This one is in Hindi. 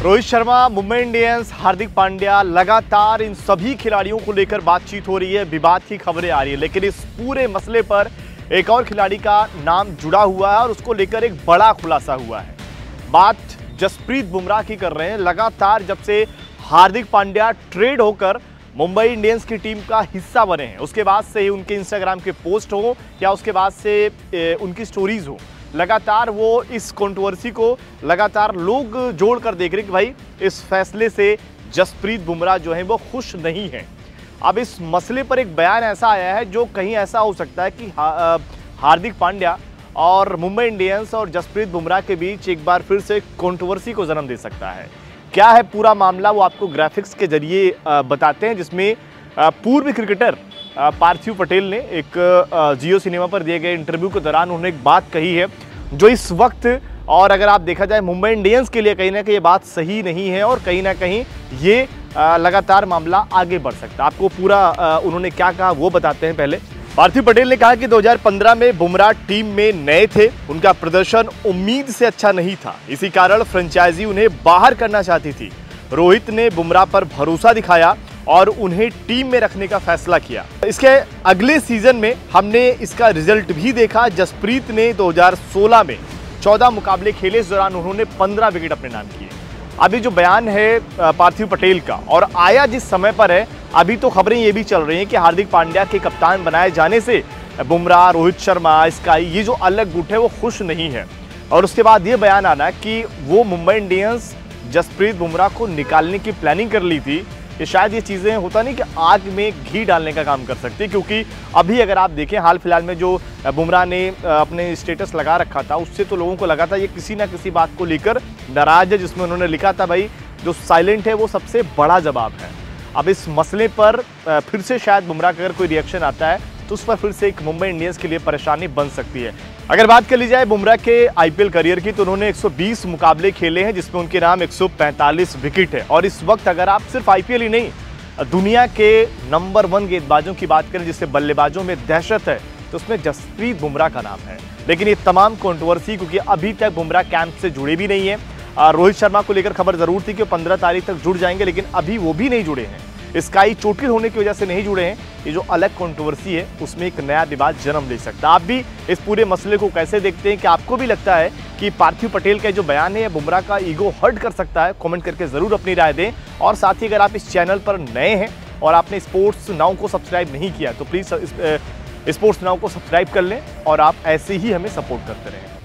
रोहित शर्मा, मुंबई इंडियंस, हार्दिक पांड्या, लगातार इन सभी खिलाड़ियों को लेकर बातचीत हो रही है, विवाद की खबरें आ रही है। लेकिन इस पूरे मसले पर एक और खिलाड़ी का नाम जुड़ा हुआ है और उसको लेकर एक बड़ा खुलासा हुआ है। बात जसप्रीत बुमराह की कर रहे हैं। लगातार जब से हार्दिक पांड्या ट्रेड होकर मुंबई इंडियंस की टीम का हिस्सा बने हैं, उसके बाद से ही उनके इंस्टाग्राम के पोस्ट हो या उसके बाद से उनकी स्टोरीज हो, लगातार वो इस कंट्रोवर्सी को लगातार लोग जोड़ कर देख रहे हैं कि भाई इस फैसले से जसप्रीत बुमराह जो है वो खुश नहीं है। अब इस मसले पर एक बयान ऐसा आया है जो कहीं ऐसा हो सकता है कि हार्दिक पांड्या और मुंबई इंडियंस और जसप्रीत बुमराह के बीच एक बार फिर से कंट्रोवर्सी को जन्म दे सकता है। क्या है पूरा मामला, वो आपको ग्राफिक्स के जरिए बताते हैं, जिसमें पूर्व क्रिकेटर पार्थिव पटेल ने एक जियो सिनेमा पर दिए गए इंटरव्यू के दौरान उन्होंने एक बात कही है जो इस वक्त, और अगर आप देखा जाए मुंबई इंडियंस के लिए कहीं ना कहीं ये बात सही नहीं है और कहीं ना कहीं ये लगातार मामला आगे बढ़ सकता है। आपको पूरा उन्होंने क्या कहा वो बताते हैं। पहले पार्थिव पटेल ने कहा कि 2015 में बुमराह टीम में नए थे, उनका प्रदर्शन उम्मीद से अच्छा नहीं था, इसी कारण फ्रेंचाइजी उन्हें बाहर करना चाहती थी। रोहित ने बुमराह पर भरोसा दिखाया और उन्हें टीम में रखने का फैसला किया। इसके अगले सीजन में हमने इसका रिजल्ट भी देखा। जसप्रीत ने 2016 में 14 मुकाबले खेले, इस दौरान उन्होंने 15 विकेट अपने नाम किए। अभी जो बयान है पार्थिव पटेल का और आया जिस समय पर है, अभी तो खबरें ये भी चल रही हैं कि हार्दिक पांड्या के कप्तान बनाए जाने से बुमराह, रोहित शर्मा, स्काई, ये जो अलग गुट है वो खुश नहीं है। और उसके बाद ये बयान आना कि वो मुंबई इंडियंस जसप्रीत बुमराह को निकालने की प्लानिंग कर ली थी। कि शायद ये चीज़ें होता नहीं कि आग में घी डालने का काम कर सकती है, क्योंकि अभी अगर आप देखें हाल फिलहाल में जो बुमराह ने अपने स्टेटस लगा रखा था, उससे तो लोगों को लगा था ये किसी ना किसी बात को लेकर नाराज है, जिसमें उन्होंने लिखा था भाई जो साइलेंट है वो सबसे बड़ा जवाब है। अब इस मसले पर फिर से शायद बुमराह का अगर कोई रिएक्शन आता है तो उस पर फिर से एक मुंबई इंडियंस के लिए परेशानी बन सकती है। अगर बात कर ली जाए बुमराह के आईपीएल करियर की, तो उन्होंने 120 मुकाबले खेले हैं, जिसमें उनके नाम 145 विकेट है। और इस वक्त अगर आप सिर्फ आईपीएल ही नहीं, दुनिया के नंबर 1 गेंदबाजों की बात करें जिससे बल्लेबाजों में दहशत है, तो उसमें जसप्रीत बुमराह का नाम है। लेकिन ये तमाम कंट्रोवर्सी क्योंकि अभी तक बुमराह कैंप से जुड़े भी नहीं है। रोहित शर्मा को लेकर खबर जरूर थी कि 15 तारीख तक जुड़ जाएंगे, लेकिन अभी वो भी नहीं जुड़े हैं। स्काई चोटिल होने की वजह से नहीं जुड़े हैं। ये जो अलग कंट्रोवर्सी है उसमें एक नया विवाद जन्म ले सकता है। आप भी इस पूरे मसले को कैसे देखते हैं? कि आपको भी लगता है कि पार्थिव पटेल का जो बयान है बुमराह का ईगो हर्ट कर सकता है? कमेंट करके जरूर अपनी राय दें। और साथ ही अगर आप इस चैनल पर नए हैं और आपने स्पोर्ट्स नाउ को सब्सक्राइब नहीं किया तो प्लीज स्पोर्ट्स नाउ को सब्सक्राइब कर लें और आप ऐसे ही हमें सपोर्ट करते रहें।